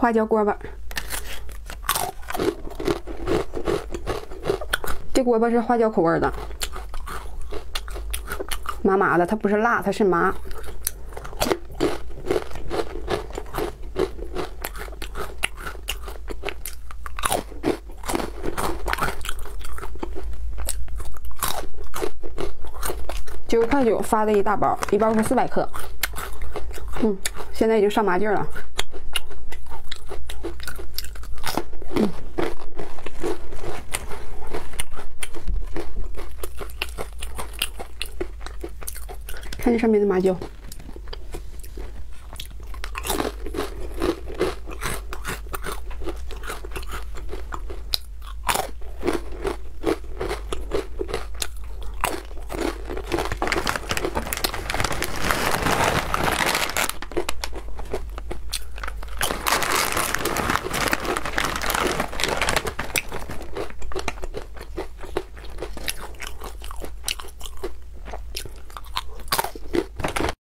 花椒锅巴，这锅巴是花椒口味的，麻麻的，它不是辣，它是麻。90.9块发的一大包，一包是400克。现在已经上麻劲了。看这上面的麻椒。